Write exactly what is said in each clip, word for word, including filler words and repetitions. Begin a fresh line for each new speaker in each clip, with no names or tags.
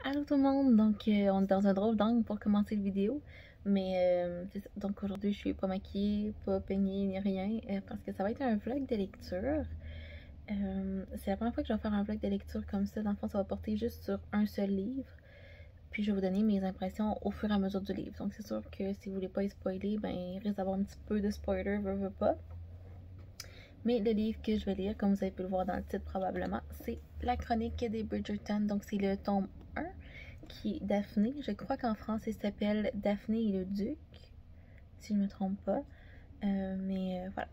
Allô tout le monde, donc euh, on est dans un drôle d'angle pour commencer la vidéo, mais euh, c'est ça. Donc aujourd'hui je suis pas maquillée, pas peignée ni rien, euh, parce que ça va être un vlog de lecture. Euh, c'est la première fois que je vais faire un vlog de lecture comme ça. Dans le fond, ça va porter juste sur un seul livre, puis je vais vous donner mes impressions au fur et à mesure du livre. Donc c'est sûr que si vous voulez pas y spoiler, ben il risque d'avoir un petit peu de spoiler, veux, veux pas. Mais le livre que je vais lire, comme vous avez pu le voir dans le titre probablement, c'est La Chronique des Bridgerton. Donc c'est le tome un qui est Daphné. Je crois qu'en France il s'appelle Daphné et le Duc, si je ne me trompe pas. Euh, mais euh, voilà.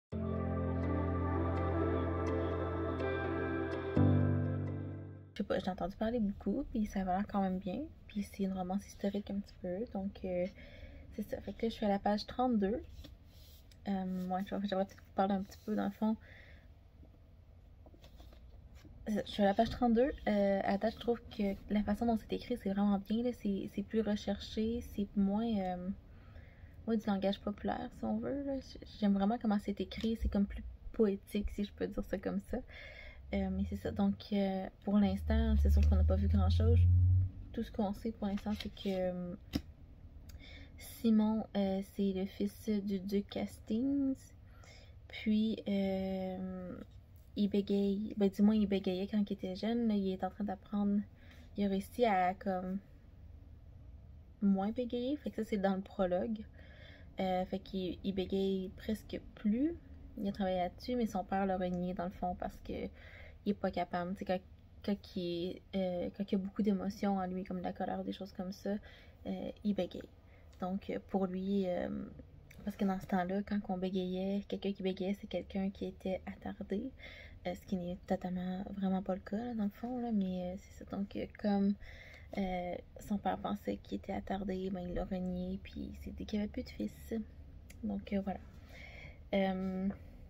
Je sais pas, j'ai entendu parler beaucoup, puis ça va l'air quand même bien. Puis c'est une romance historique un petit peu, donc euh, c'est ça. Fait que là je suis à la page trente-deux. Euh, ouais, j'aimerais peut-être vous parler un petit peu dans le fond. Je suis à la page trente-deux. Euh, à date, je trouve que la façon dont c'est écrit, c'est vraiment bien. C'est plus recherché, c'est moins, euh, moins du langage populaire, si on veut. J'aime vraiment comment c'est écrit. C'est comme plus poétique, si je peux dire ça comme ça. Euh, mais c'est ça. Donc, euh, pour l'instant, c'est sûr qu'on n'a pas vu grand-chose. Tout ce qu'on sait pour l'instant, c'est que euh, Simon, euh, c'est le fils du duc Hastings. Puis, euh, il bégaye, ben du moins il bégayait quand il était jeune, là, il est en train d'apprendre, il a réussi à comme moins bégayer, fait que ça c'est dans le prologue, euh, fait qu'il il bégaye presque plus, il a travaillé là-dessus, mais son père l'a renié dans le fond parce que il est pas capable, tu sais, quand, quand, il, euh, quand il y a beaucoup d'émotions en lui, comme de la colère, des choses comme ça, euh, il bégaye. Donc pour lui, euh, parce que dans ce temps-là, quand on bégayait, quelqu'un qui bégayait, c'est quelqu'un qui était attardé. Euh, ce qui n'est totalement vraiment pas le cas là, dans le fond, là, mais euh, c'est ça. Donc, euh, comme euh, son père pensait qu'il était attardé, ben, il l'a renié, puis il s'est dit qu'il n'y avait plus de fils. Donc, euh, voilà. Euh,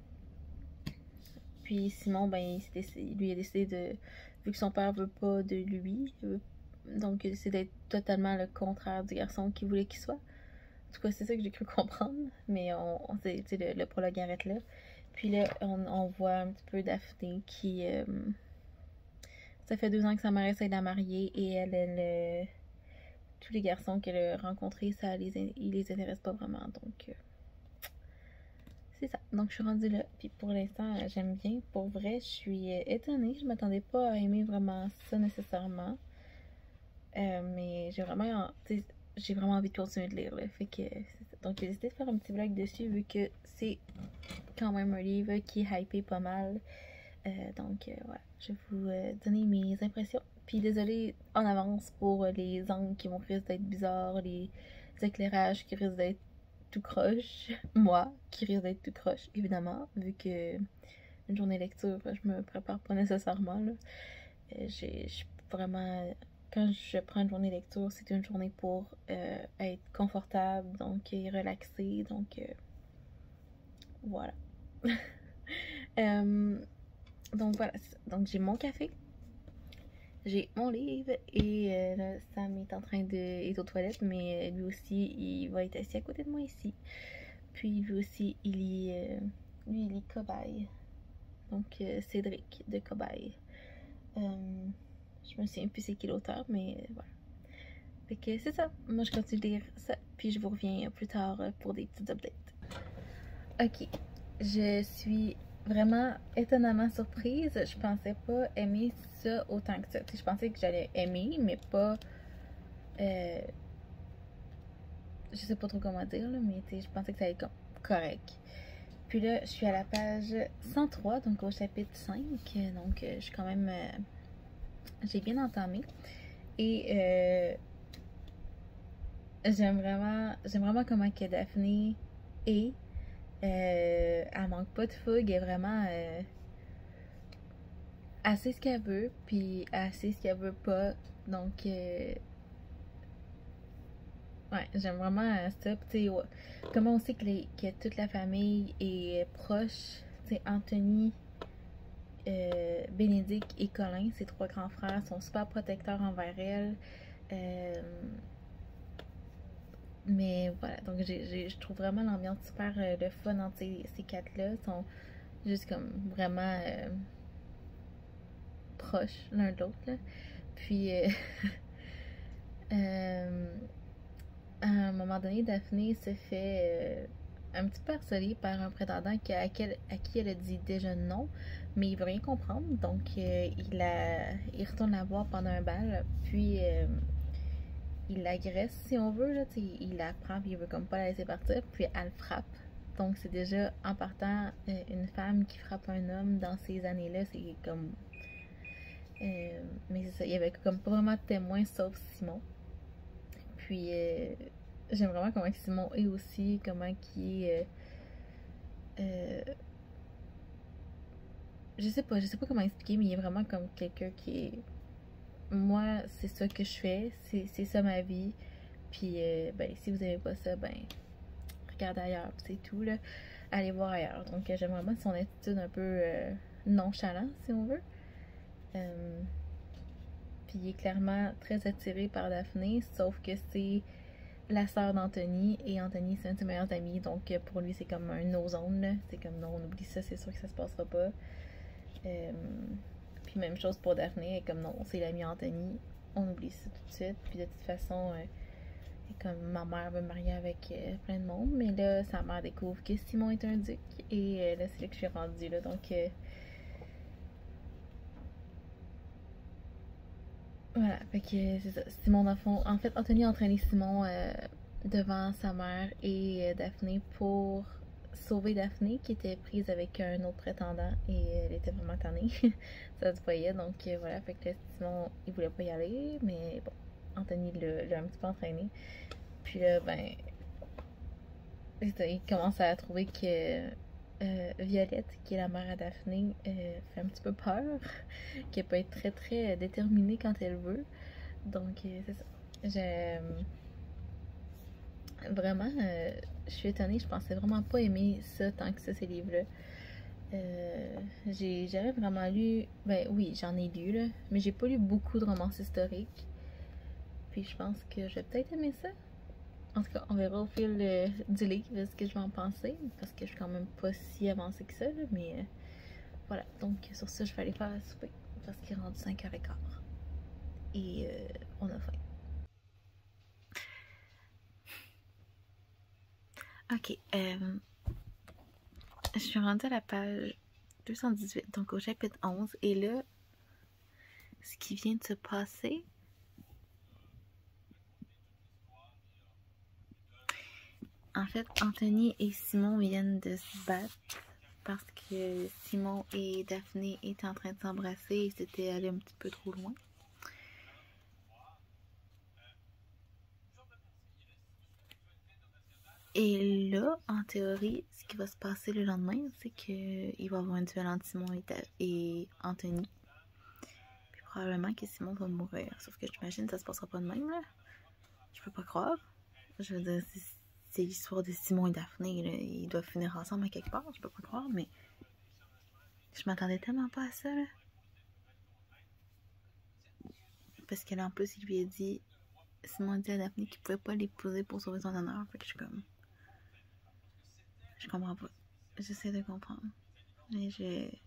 puis Simon, ben, il décidé, lui a décidé de, vu que son père veut pas de lui, veut, donc il a décidé d'être totalement le contraire du garçon qu'il voulait qu'il soit. En tout cas, c'est ça que j'ai cru comprendre, mais on, on le, le prologue arrête là. Puis là, on, on voit un petit peu Daphné qui... Euh, ça fait deux ans que sa mère essaie de la marier et elle, elle euh, tous les garçons qu'elle a rencontrés, ça les, il les intéresse pas vraiment. Donc, euh, c'est ça. Donc, je suis rendue là. Puis pour l'instant, j'aime bien. Pour vrai, je suis étonnée. Je m'attendais pas à aimer vraiment ça nécessairement. Euh, mais j'ai vraiment... j'ai vraiment envie de continuer de lire. Là. Fait que, donc, j'ai décidé de faire un petit vlog dessus vu que c'est quand même un livre qui est hypé pas mal. Euh, donc, euh, voilà. Je vais vous euh, donner mes impressions. Puis désolée en avance pour les angles qui vont risquer d'être bizarres, les éclairages qui risquent d'être tout croche. Moi, qui risque d'être tout croche, évidemment, vu que une journée lecture, je me prépare pas nécessairement. Là. Euh, j'ai vraiment... Quand je prends une journée lecture, c'est une journée pour euh, être confortable, donc et relaxée, donc euh, voilà. euh, donc voilà, donc j'ai mon café, j'ai mon livre et euh, là, Sam est en train de... est aux toilettes, mais lui aussi, il va être assis à côté de moi ici. Puis lui aussi, il lit, euh, lui, il lit Cobaye. Donc euh, Cédric de Cobaye. Euh, je me souviens plus c'est qui l'auteur, mais euh, voilà. Fait que c'est ça. Moi, je continue de lire ça. Puis je vous reviens plus tard pour des petites updates. Ok. Je suis vraiment étonnamment surprise. Je pensais pas aimer ça autant que ça. T'sais, je pensais que j'allais aimer, mais pas... Euh, je sais pas trop comment dire, là, mais je pensais que ça allait être correct. Puis là, je suis à la page cent trois, donc au chapitre cinq. Donc, je suis quand même... Euh, j'ai bien entamé. Et euh, j'aime vraiment... J'aime vraiment comment que Daphné est. Euh, elle manque pas de fougue. Elle est vraiment... Euh, elle sait ce qu'elle veut, puis elle sait ce qu'elle veut pas. Donc... Euh, ouais, j'aime vraiment ça. Tu sais, ouais, comment on sait que, les, que toute la famille est proche. Tu sais, Anthony... Euh, Bénédicte et Colin, ses trois grands frères, sont super protecteurs envers elle. Euh, mais voilà, donc je trouve vraiment l'ambiance super euh, le fun entre ces, ces quatre-là. Ils sont juste comme vraiment euh, proches l'un de l'autre. Puis, euh, Euh, à un moment donné, Daphné se fait euh, un petit peu harceler par un prétendant qui, à, quel, à qui elle a dit déjà non, mais il veut rien comprendre. Donc, euh, il, la, il retourne la voir pendant un bal, puis euh, il l'agresse, si on veut. Là, il la prend, puis il veut comme pas la laisser partir, puis elle frappe. Donc, c'est déjà en partant euh, une femme qui frappe un homme dans ces années-là, c'est comme. Euh, mais c'est ça, il y avait comme pas vraiment de témoins sauf Simon. Puis euh, j'aime vraiment comment Simon est aussi, comment qui est. Euh, euh, je sais pas, je sais pas comment expliquer, mais il est vraiment comme quelqu'un qui est. Moi, c'est ça que je fais, c'est ça ma vie. Puis, euh, ben, si vous aimez pas ça, ben, regardez ailleurs, c'est tout, là. Allez voir ailleurs. Donc, j'aime vraiment son attitude un peu euh, nonchalante, si on veut. Euh, puis, il est clairement très attiré par Daphné, sauf que c'est la sœur d'Anthony, et Anthony, c'est un de ses meilleurs amis, donc pour lui, c'est comme un no-zone, c'est comme non, on oublie ça, c'est sûr que ça se passera pas. Euh, puis même chose pour Daphné, comme non, c'est l'ami Anthony, on oublie ça tout de suite. Puis de toute façon, euh, comme ma mère veut me marier avec euh, plein de monde, mais là, sa mère découvre que Simon est un duc, et euh, là, c'est là que je suis rendue, là, donc... Euh, voilà, fait que c'est ça. Simon, dans le fond, en fait, Anthony a entraîné Simon euh, devant sa mère et euh, Daphné pour sauver Daphné qui était prise avec un autre prétendant et elle était vraiment tannée. Ça se voyait, donc euh, voilà, fait que là, Simon, il voulait pas y aller, mais bon, Anthony l'a un petit peu entraîné. Puis là, ben, il commence à trouver que euh, Violette, qui est la mère à Daphné, euh, fait un petit peu peur, qu'elle peut être très très déterminée quand elle veut. Donc, euh, c'est ça. J'ai vraiment, euh, je suis étonnée, je pensais vraiment pas aimer ça tant que ça, ces livres-là. Euh, j'ai jamais vraiment lu, ben oui, j'en ai lu, là, mais j'ai pas lu beaucoup de romances historiques. Puis je pense que je vais peut-être aimer ça. En tout cas, on verra au fil euh, du livre ce que je vais en penser, parce que je suis quand même pas si avancée que ça, là, mais euh, voilà. Donc, sur ça, je vais aller faire à souper, parce qu'il est rendu cinq heures quinze. Et euh, on a faim. Ok, euh, je suis rendue à la page deux cent dix-huit, donc au chapitre onze, et là, ce qui vient de se passer, en fait, Anthony et Simon viennent de se battre parce que Simon et Daphné étaient en train de s'embrasser et c'était allé un petit peu trop loin. Et là, en théorie, ce qui va se passer le lendemain, c'est qu'il va y avoir un duel entre Simon et, et Anthony. Puis probablement que Simon va mourir. Sauf que j'imagine que ça se passera pas de même, là. Je peux pas croire. Je veux dire, c'est l'histoire de Simon et Daphné, là. Ils doivent finir ensemble à quelque part, je peux pas croire, mais... Je m'attendais tellement pas à ça, là. Parce que là, en plus, il lui a dit... Simon a dit à Daphné qu'il pouvait pas l'épouser pour sauver son honneur. Fait que je suis comme... Je comprends pas. J'essaie de comprendre. Mais j'ai...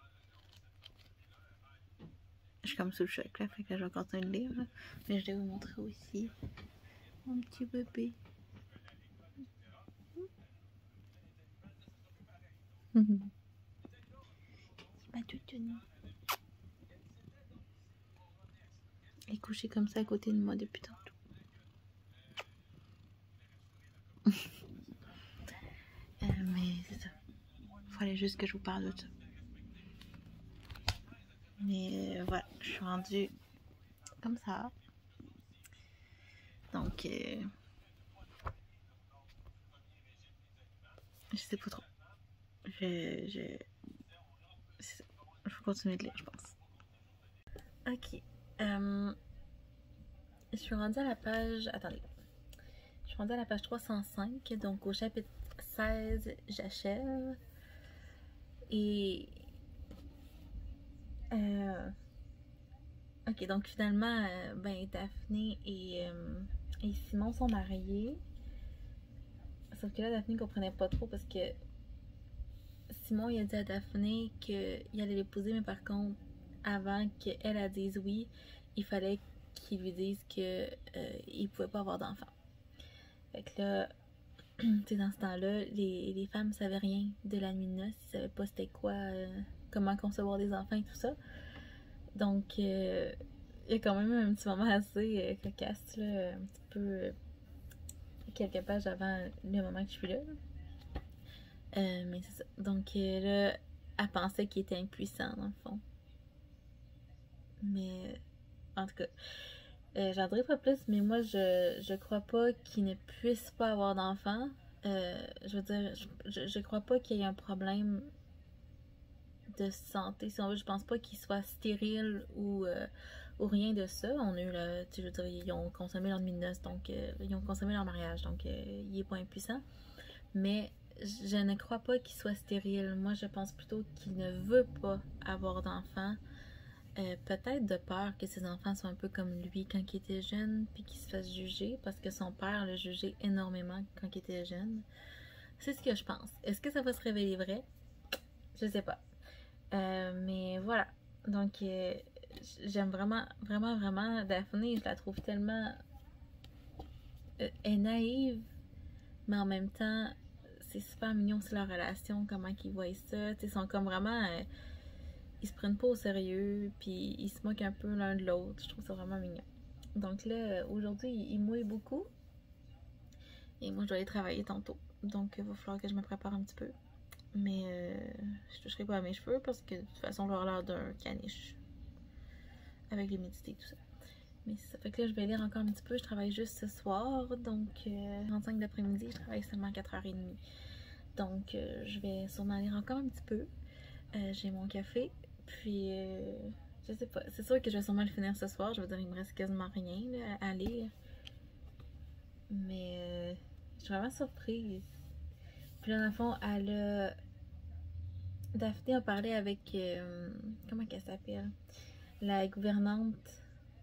Je suis comme sous le choc, là. Fait que je vais continuer le livre, là. Mais je vais vous montrer aussi mon petit bébé. Il m'a tout tenu. Il est couché comme ça à côté de moi depuis tantôt. euh, mais c'est ça. Il fallait juste que je vous parle de ça. Mais euh, voilà, je suis rendue comme ça. Donc, euh, je sais pas trop. Je, je, il faut continuer de lire, je pense. Ok. Euh, je suis rendue à la page... Attendez. Je suis rendue à la page trois cent cinq. Donc, au chapitre seize, j'achève. Et... Euh, ok, donc finalement, euh, ben, Daphné et, euh, et Simon sont mariés. Sauf que là, Daphné comprenait pas trop parce que Simon, il a dit à Daphné qu'il allait l'épouser, mais par contre, avant qu'elle elle dise oui, il fallait qui lui disent qu'il euh, ne pouvait pas avoir d'enfant. Fait que là, tu sais, dans ce temps-là, les, les femmes ne savaient rien de la nuit de noces, ils ne savaient pas c'était quoi, euh, comment concevoir des enfants et tout ça. Donc, euh, il y a quand même un petit moment assez euh, cocasse, là, un petit peu euh, quelques pages avant le moment que je suis là. Euh, mais c'est ça. Donc euh, là, elle pensait qu'il était impuissant, dans le fond. Mais, en tout cas, euh, j'en dirai pas plus, mais moi, je, je crois pas qu'il ne puisse pas avoir d'enfant. Euh, je veux dire, je, je crois pas qu'il y ait un problème de santé, si on veut. Je pense pas qu'il soit stérile ou, euh, ou rien de ça. On a eu le, tu sais, je veux dire, ils ont consommé leur nuit de noces, donc euh, ils ont consommé leur mariage, donc euh, il est pas impuissant. Mais je ne crois pas qu'il soit stérile. Moi, je pense plutôt qu'il ne veut pas avoir d'enfants. Euh, peut-être de peur que ses enfants soient un peu comme lui quand il était jeune, puis qu'il se fasse juger, parce que son père l'a jugé énormément quand il était jeune. C'est ce que je pense. Est-ce que ça va se révéler vrai? Je sais pas. Euh, mais voilà. Donc, euh, j'aime vraiment, vraiment, vraiment Daphné. Je la trouve tellement... Euh, elle est naïve, mais en même temps, c'est super mignon aussi leur relation, comment ils voient ça. Ils sont comme vraiment... Euh, ils se prennent pas au sérieux, puis ils se moquent un peu l'un de l'autre. Je trouve ça vraiment mignon. Donc là, aujourd'hui, ils mouillent beaucoup. Et moi, je dois aller travailler tantôt. Donc, il va falloir que je me prépare un petit peu. Mais euh, je toucherai pas à mes cheveux parce que de toute façon, je vais avoir l'air d'un caniche. Avec l'humidité et tout ça. Mais ça fait que là, je vais lire encore un petit peu. Je travaille juste ce soir. Donc, euh, trente-cinq d'après-midi, je travaille seulement quatre heures trente. Donc, euh, je vais sûrement lire encore un petit peu. Euh, J'ai mon café. Puis, euh, je sais pas. C'est sûr que je vais sûrement le finir ce soir. Je veux dire, il me reste quasiment rien là, à lire. Mais, euh, je suis vraiment surprise. Puis là, dans le fond, elle a... Daphné a parlé avec... Euh, comment qu'elle s'appelle? La gouvernante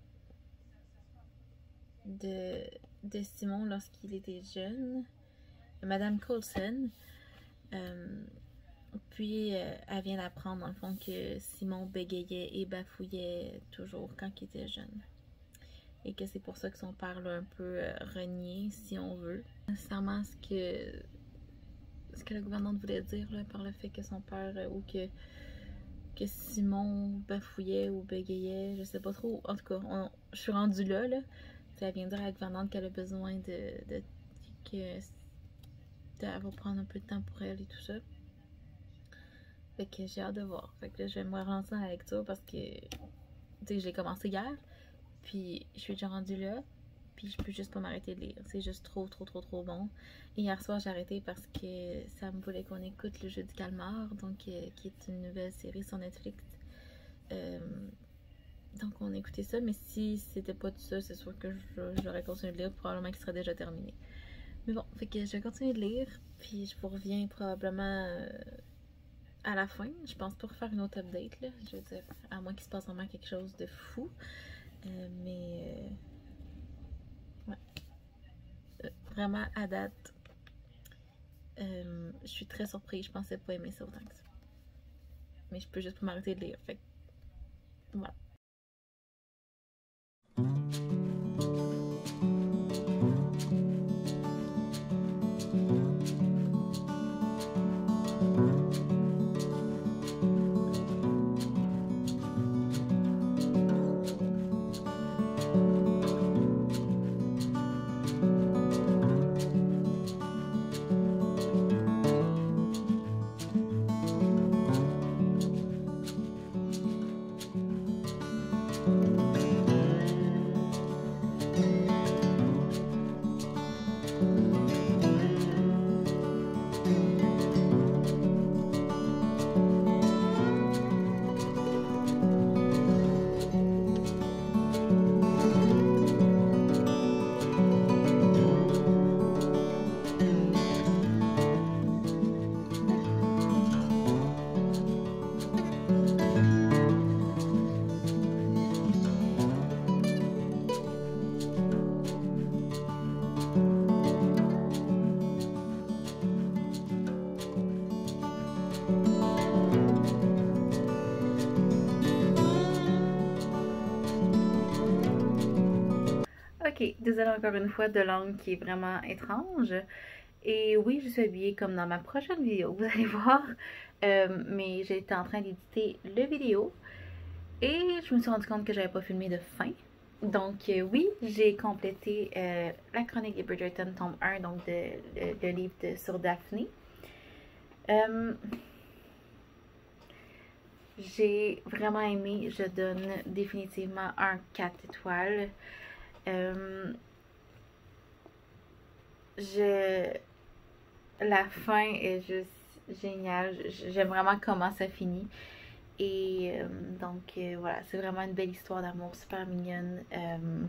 de, de Simon lorsqu'il était jeune. Madame Coulson. Euh, puis, euh, elle vient d'apprendre, dans le fond, que Simon bégayait et bafouillait toujours quand il était jeune. Et que c'est pour ça que son père l'a un peu euh, renié, si on veut. Nécessairement ce que, ce que la gouvernante voulait dire là, par le fait que son père, euh, ou que, que Simon bafouillait ou bégayait, je sais pas trop. En tout cas, on, je suis rendue là, là. Elle vient dire à la gouvernante qu'elle a besoin de... de que elle va prendre un peu de temps pour elle et tout ça. Fait que j'ai hâte de voir. Fait que là, je vais me relancer dans la lecture parce que, tu sais, je l'ai commencé hier. Puis, je suis déjà rendue là. Puis, je peux juste pas m'arrêter de lire. C'est juste trop, trop, trop, trop bon. Et hier soir, j'ai arrêté parce que Sam voulait qu'on écoute Le Jeu du calmar. Donc, euh, qui est une nouvelle série sur Netflix. Euh, donc, on écoutait ça. Mais si c'était pas tout ça, c'est sûr que j'aurais continué de lire. Probablement qu'il serait déjà terminé. Mais bon, fait que je vais continuer de lire. Puis, je vous reviens probablement... Euh, à la fin, je pense pas refaire une autre update, là. Je veux dire, à moins qu'il se passe vraiment quelque chose de fou. Euh, mais... Euh, ouais. Euh, vraiment, à date, euh, je suis très surprise. Je pensais pas aimer ça autant que ça. Mais je peux juste pas m'arrêter de lire. Fait que, voilà. Ok, désolée encore une fois de langue qui est vraiment étrange. Et oui, je suis habillée comme dans ma prochaine vidéo, vous allez voir. Euh, mais j'étais en train d'éditer le vidéo et je me suis rendu compte que j'avais pas filmé de fin. Donc euh, oui, j'ai complété euh, la chronique des Bridgerton tome un, donc de, de, le livre de, sur Daphné. Euh, j'ai vraiment aimé, je donne définitivement un quatre étoiles. Euh, je... La fin est juste géniale, j'aime vraiment comment ça finit. Et euh, donc euh, voilà, c'est vraiment une belle histoire d'amour, super mignonne. Euh,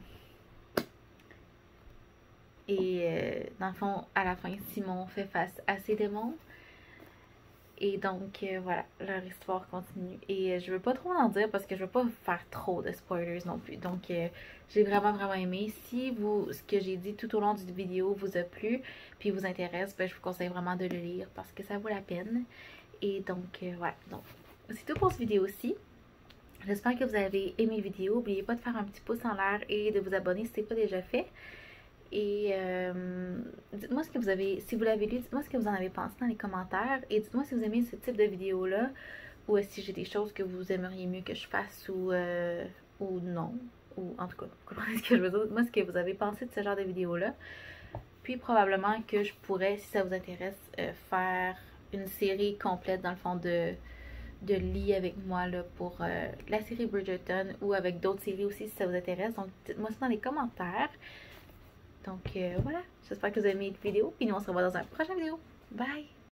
et euh, dans le fond, à la fin, Simon fait face à ses démons. Et donc euh, voilà, leur histoire continue. Et euh, je veux pas trop en dire parce que je veux pas faire trop de spoilers non plus. Donc euh, j'ai vraiment vraiment aimé. Si vous, ce que j'ai dit tout au long du vidéo vous a plu, puis vous intéresse, ben, je vous conseille vraiment de le lire parce que ça vaut la peine. Et donc euh, voilà, donc c'est tout pour cette vidéo-ci. J'espère que vous avez aimé la vidéo. N'oubliez pas de faire un petit pouce en l'air et de vous abonner si ce n'est pas déjà fait. Et euh, dites-moi ce que vous avez, si vous l'avez lu, dites-moi ce que vous en avez pensé dans les commentaires. Et dites-moi si vous aimez ce type de vidéo-là ou si j'ai des choses que vous aimeriez mieux que je fasse ou, euh, ou non. Ou en tout cas, vous comprenez ce que je veux dire. Dites-moi ce que vous avez pensé de ce genre de vidéo-là. Puis probablement que je pourrais, si ça vous intéresse, euh, faire une série complète dans le fond de... de lit avec moi là, pour euh, la série Bridgerton ou avec d'autres séries aussi si ça vous intéresse. Donc dites-moi ça dans les commentaires. Donc euh, voilà, j'espère que vous avez aimé cette vidéo. Puis nous on se revoit dans une prochaine vidéo. Bye!